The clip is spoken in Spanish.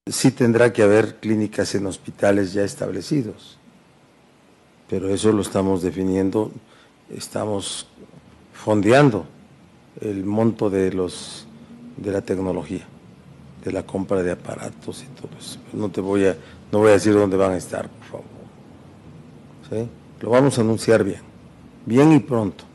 sí tendrá que haber clínicas en hospitales ya establecidos, pero eso lo estamos definiendo, estamos fondeando el monto de la tecnología, de la compra de aparatos y todo eso. No voy a decir dónde van a estar, por favor. ¿Sí? Lo vamos a anunciar bien y pronto.